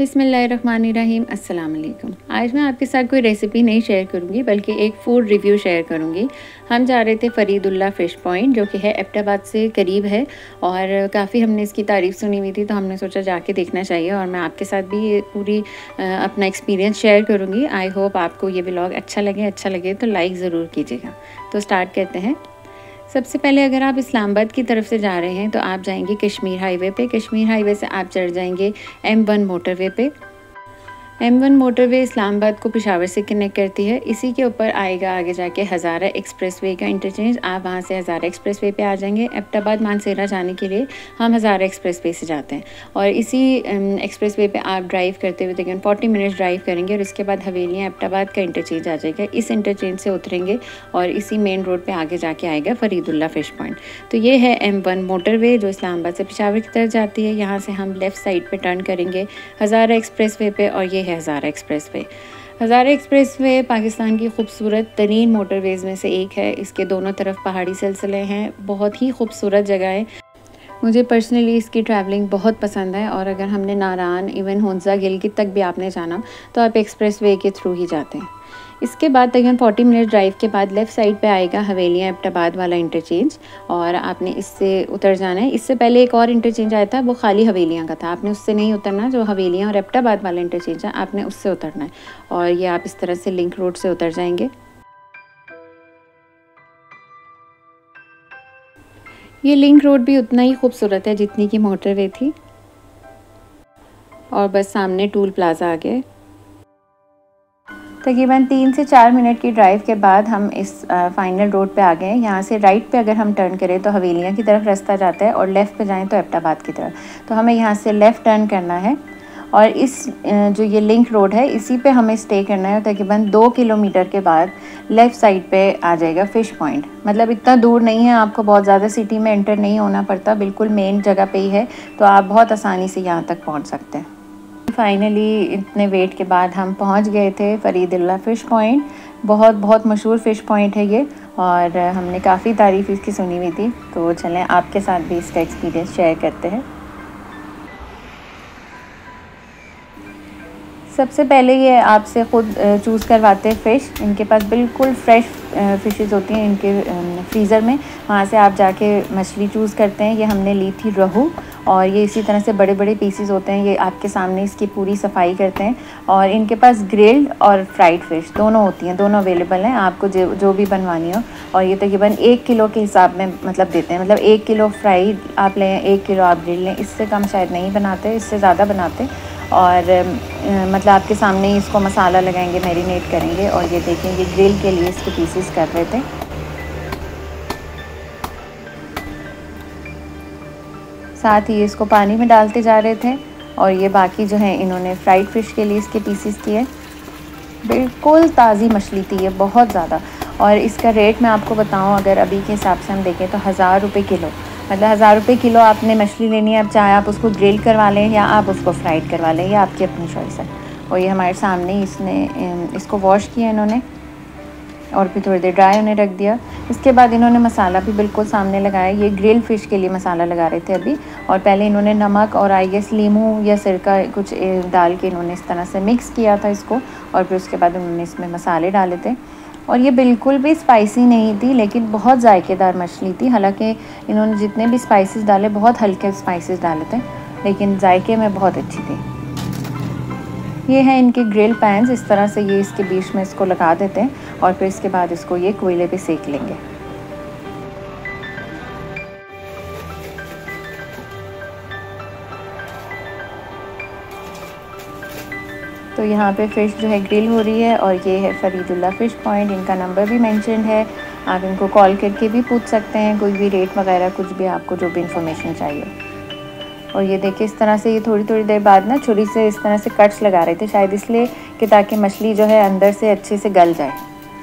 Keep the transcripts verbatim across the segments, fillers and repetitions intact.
बिस्मिल्लाहिर्रहमानिर्रहीम अस्सलाम वालेकुम। आज मैं आपके साथ कोई रेसिपी नहीं शेयर करूंगी बल्कि एक फ़ूड रिव्यू शेयर करूंगी। हम जा रहे थे फरीदुल्ला फ़िश पॉइंट जो कि है एबटाबाद से करीब है और काफ़ी हमने इसकी तारीफ़ सुनी हुई थी, तो हमने सोचा जाके देखना चाहिए और मैं आपके साथ भी ये पूरी अपना एक्सपीरियंस शेयर करूँगी। आई होप आपको ये व्लॉग अच्छा लगे अच्छा लगे तो लाइक ज़रूर कीजिएगा। तो स्टार्ट करते हैं। सबसे पहले अगर आप इस्लामाबाद की तरफ से जा रहे हैं तो आप जाएंगे कश्मीर हाईवे पे। कश्मीर हाईवे से आप चढ़ जाएंगे एम वन मोटरवे पे। एम वन मोटरवे इस्लामाबाद को पेशावर से कनेक्ट करती है। इसी के ऊपर आएगा आगे जाके हज़ारा एक्सप्रेसवे का इंटरचेंज। आप वहाँ से हज़ारा एक्सप्रेसवे पे आ जाएंगे। एबटाबाद मानसेरा जाने के लिए हम हज़ारा एक्सप्रेसवे से जाते हैं और इसी एक्सप्रेसवे पे आप ड्राइव करते हुए तकरीबन फोर्टी मिनट्स ड्राइव करेंगे और इसके बाद हवेलियाँ एबटाबाद का इंटरचेंज आ जाएगा। इस इंटरचेंज से उतरेंगे और इसी मेन रोड पर आगे जाके आएगा फरीदुल्ला फ़िश पॉइंट। तो ये है एम वन मोटरवे जो इस्लामाबाद से पेशावर की तरफ जाती है। यहाँ से हम लेफ़्ट साइड पर टर्न करेंगे हज़ारा एक्सप्रेसवे पे और ये हज़ारा एक्सप्रेसवे। हज़ारा एक्सप्रेसवे पाकिस्तान की खूबसूरत तरीन मोटरवेज़ में से एक है। इसके दोनों तरफ पहाड़ी सिलसिले हैं, बहुत ही खूबसूरत जगह है। मुझे पर्सनली इसकी ट्रैवलिंग बहुत पसंद है और अगर हमने नारान इवन होंजा गिलगित तक भी आपने जाना तो आप एक्सप्रेसवे के थ्रू ही जाते हैं। इसके बाद तकरीबन फोर्टी मिनट ड्राइव के बाद लेफ़्ट साइड पे आएगा हवेलियाँ एबटाबाद वाला इंटरचेंज और आपने इससे उतर जाना है। इससे पहले एक और इंटरचेंज आया था, वो खाली हवेलियाँ का था, आपने उससे नहीं उतरना। जो हवेलियाँ और एबटाबाद वाला इंटरचेंज है आपने उससे उतरना है और ये आप इस तरह से लिंक रोड से उतर जाएंगे। ये लिंक रोड भी उतना ही खूबसूरत है जितनी की मोटरवे थी और बस सामने टूल प्लाजा आ गए। तकरीबन तीन से चार मिनट की ड्राइव के बाद हम इस फाइनल रोड पे आ गए हैं। यहाँ से राइट पे अगर हम टर्न करें तो हवेलियाँ की तरफ रास्ता जाता है और लेफ़्ट पे जाएं तो एबटाबाद की तरफ। तो हमें यहाँ से लेफ़्ट टर्न करना है और इस जो ये लिंक रोड है इसी पे हमें स्टे करना है। तकरीबन दो किलोमीटर के बाद लेफ़्ट साइड पे आ जाएगा फ़िश पॉइंट। मतलब इतना दूर नहीं है, आपको बहुत ज़्यादा सिटी में एंटर नहीं होना पड़ता, बिल्कुल मेन जगह पर ही है, तो आप बहुत आसानी से यहाँ तक पहुँच सकते हैं। फाइनली इतने वेट के बाद हम पहुंच गए थे फरीदुल्ला फ़िश पॉइंट। बहुत बहुत मशहूर फ़िश पॉइंट है ये और हमने काफ़ी तारीफ़ इसकी सुनी हुई थी, तो चलें आपके साथ भी इसका एक्सपीरियंस शेयर करते हैं। सबसे पहले ये आपसे ख़ुद चूज़ करवाते हैं फ़िश। इनके पास बिल्कुल फ्रेश फ़िशेस होती हैं इनके फ्रीज़र में, वहाँ से आप जाके मछली चूज़ करते हैं। ये हमने ली थी रोहू और ये इसी तरह से बड़े बड़े पीसेस होते हैं। ये आपके सामने इसकी पूरी सफाई करते हैं और इनके पास ग्रिल्ड और फ्राइड फ़िश दोनों होती हैं, दोनों अवेलेबल हैं आपको जो जो भी बनवानी हो। और ये तकरीबन एक किलो के हिसाब में मतलब देते हैं, मतलब एक किलो फ्राइड आप लें, एक किलो आप ग्रिल लें, इससे कम शायद नहीं बनाते, इससे ज़्यादा बनाते। और मतलब आपके सामने ही इसको मसाला लगाएंगे, मैरिनेट करेंगे। और ये देखें ये ग्रिल के लिए इसके पीसेस कर रहे थे। साथ ही इसको पानी में डालते जा रहे थे और ये बाकी जो है इन्होंने फ्राइड फ़िश के लिए इसके पीसेस किए। बिल्कुल ताज़ी मछली थी ये, बहुत ज़्यादा। और इसका रेट मैं आपको बताऊं, अगर अभी के हिसाब से हम देखें तो हज़ार रुपये किलो, मतलब हज़ार रुपये किलो आपने मछली लेनी है। अब चाहे आप उसको ग्रिल करवा लें या आप उसको फ्राइड करवा लें, ये आपकी अपनी चॉइस है। और ये हमारे सामने इसने इसको वॉश किया इन्होंने और फिर थोड़ी देर ड्राई होने रख दिया। इसके बाद इन्होंने मसाला भी बिल्कुल सामने लगाया। ये ग्रिल फ़िश के लिए मसाला लगा रहे थे अभी, और पहले इन्होंने नमक और आई गेस लीमू या सिरका कुछ डाल के इन्होंने इस तरह से मिक्स किया था इसको और फिर उसके बाद उन्होंने इसमें मसाले डाले थे। और ये बिल्कुल भी स्पाइसी नहीं थी लेकिन बहुत जायकेदार मछली थी। हालांकि इन्होंने जितने भी स्पाइसेस डाले बहुत हल्के स्पाइसेस डाले थे लेकिन जायके में बहुत अच्छी थी। ये है इनके ग्रिल पैन्स, इस तरह से ये इसके बीच में इसको लगा देते हैं और फिर इसके बाद इसको ये कोयले पे सेक लेंगे। तो यहाँ पे फ़िश जो है ग्रिल हो रही है और ये है फरीदुल्ला फ़िश पॉइंट। इनका नंबर भी मेंशन है, आप इनको कॉल करके भी पूछ सकते हैं कोई भी रेट वगैरह, कुछ भी आपको जो भी इंफॉर्मेशन चाहिए। और ये देखिए इस तरह से ये थोड़ी थोड़ी देर बाद ना छुरी से इस तरह से कट्स लगा रहे थे, शायद इसलिए कि ताकि मछली जो है अंदर से अच्छे से गल जाए।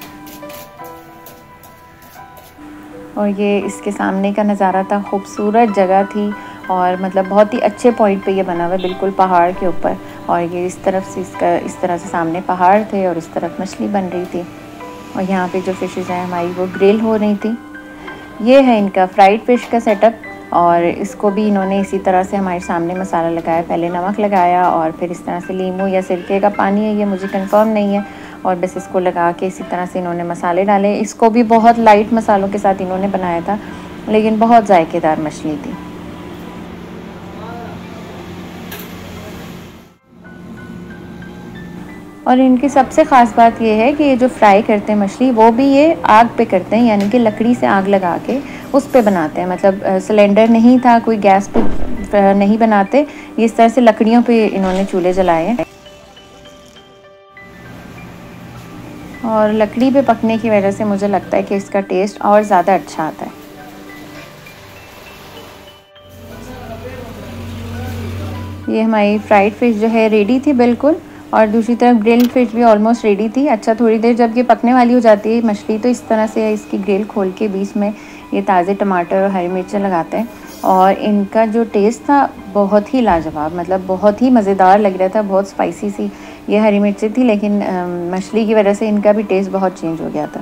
और ये इसके सामने का नज़ारा था, खूबसूरत जगह थी और मतलब बहुत ही अच्छे पॉइंट पे ये बना हुआ है, बिल्कुल पहाड़ के ऊपर। और ये इस तरफ से इसका इस तरह से सामने पहाड़ थे और इस तरफ मछली बन रही थी और यहाँ पे जो फ़िशेज़ हैं हमारी वो ग्रिल हो रही थी। ये है इनका फ्राइड फ़िश का सेटअप। और इसको भी इन्होंने इसी तरह से हमारे सामने मसाला लगाया, पहले नमक लगाया और फिर इस तरह से नींबू या सिरके का पानी है, ये मुझे कंफर्म नहीं है, और बस इसको लगा के इसी तरह से इन्होंने मसाले डाले। इसको भी बहुत लाइट मसालों के साथ इन्होंने बनाया था, लेकिन बहुत जायकेदार मछली थी। और इनकी सबसे ख़ास बात ये है कि ये जो फ्राई करते हैं मछली, वो भी ये आग पे करते हैं, यानी कि लकड़ी से आग लगा के उस पे बनाते हैं। मतलब सिलेंडर नहीं था, कोई गैस पे नहीं बनाते, इस तरह से लकड़ियों पे इन्होंने चूल्हे जलाए हैं। और लकड़ी पे पकने की वजह से मुझे लगता है कि इसका टेस्ट और ज़्यादा अच्छा आता है। ये हमारी फ्राइड फ़िश जो है रेडी थी बिल्कुल, और दूसरी तरफ ग्रिल्ड फ़िश भी ऑलमोस्ट रेडी थी। अच्छा, थोड़ी देर जब ये पकने वाली हो जाती है मछली, तो इस तरह से इसकी ग्रिल खोल के बीच में ये ताज़े टमाटर और हरी मिर्चें लगाते हैं, और इनका जो टेस्ट था बहुत ही लाजवाब, मतलब बहुत ही मज़ेदार लग रहा था। बहुत स्पाइसी सी ये हरी मिर्चें थी, लेकिन मछली की वजह से इनका भी टेस्ट बहुत चेंज हो गया था।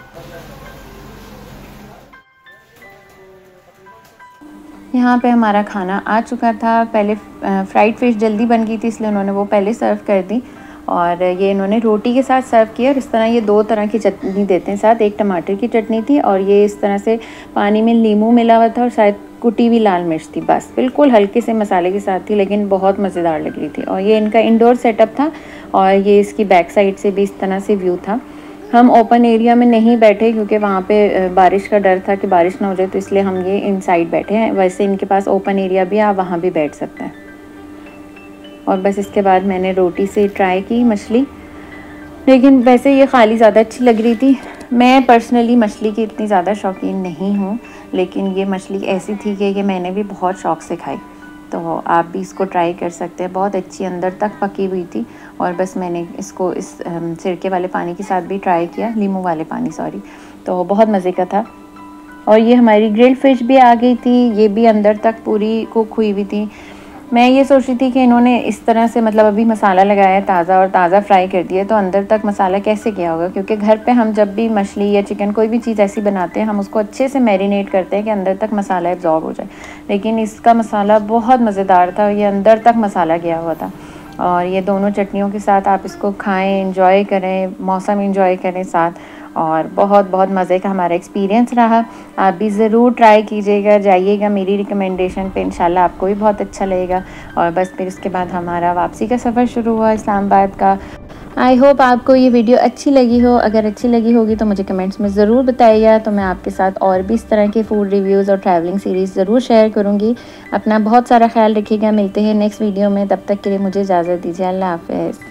यहाँ पे हमारा खाना आ चुका था। पहले फ्राइड फ़िश जल्दी बन गई थी, इसलिए उन्होंने वो पहले सर्व कर दी, और ये इन्होंने रोटी के साथ सर्व किया। और इस तरह ये दो तरह की चटनी देते हैं साथ, एक टमाटर की चटनी थी और ये इस तरह से पानी में नींबू मिला हुआ था और शायद कुटी हुई लाल मिर्च थी। बस बिल्कुल हल्के से मसाले के साथ थी, लेकिन बहुत मज़ेदार लग रही थी। और ये इनका इंडोर सेटअप था, और ये इसकी बैक साइड से भी इस तरह से व्यू था। हम ओपन एरिया में नहीं बैठे क्योंकि वहाँ पे बारिश का डर था कि बारिश ना हो जाए, तो इसलिए हम ये इनसाइड बैठे हैं। वैसे इनके पास ओपन एरिया भी है, आप वहाँ भी बैठ सकते हैं। और बस इसके बाद मैंने रोटी से ट्राई की मछली, लेकिन वैसे ये खाली ज़्यादा अच्छी लग रही थी। मैं पर्सनली मछली की इतनी ज़्यादा शौकीन नहीं हूँ, लेकिन ये मछली ऐसी थी कि ये मैंने भी बहुत शौक़ से खाई, तो आप भी इसको ट्राई कर सकते हैं। बहुत अच्छी अंदर तक पकी हुई थी, और बस मैंने इसको इस सिरके वाले पानी के साथ भी ट्राई किया, नींबू वाले पानी सॉरी, तो बहुत मज़े का था। और ये हमारी ग्रिल्ड फ़िश भी आ गई थी, ये भी अंदर तक पूरी कुक हुई हुई थी। मैं ये सोच रही थी कि इन्होंने इस तरह से मतलब अभी मसाला लगाया ताज़ा और ताज़ा फ्राई कर दिया, तो अंदर तक मसाला कैसे किया होगा, क्योंकि घर पे हम जब भी मछली या चिकन कोई भी चीज़ ऐसी बनाते हैं, हम उसको अच्छे से मैरिनेट करते हैं कि अंदर तक मसाला एब्जॉर्ब हो जाए। लेकिन इसका मसाला बहुत मज़ेदार था, ये अंदर तक मसाला गया हुआ था। और ये दोनों चटनियों के साथ आप इसको खाएँ, इंजॉय करें, मौसम इंजॉय करें साथ, और बहुत बहुत मज़े का हमारा एक्सपीरियंस रहा। आप भी ज़रूर ट्राई कीजिएगा, जाइएगा मेरी रिकमेंडेशन पे, इंशाल्लाह आपको भी बहुत अच्छा लगेगा। और बस फिर उसके बाद हमारा वापसी का सफ़र शुरू हुआ इस्लामाबाद का। आई होप आपको ये वीडियो अच्छी लगी हो। अगर अच्छी लगी होगी तो मुझे कमेंट्स में ज़रूर बताइएगा, तो मैं आपके साथ और भी इस तरह के फ़ूड रिव्यूज़ और ट्रैवलिंग सीरीज़ ज़रूर शेयर करूँगी। अपना बहुत सारा ख्याल रखिएगा। मिलते हैं नेक्स्ट वीडियो में, तब तक के लिए मुझे इजाज़त दीजिए। अल्लाह हाफ़िज़।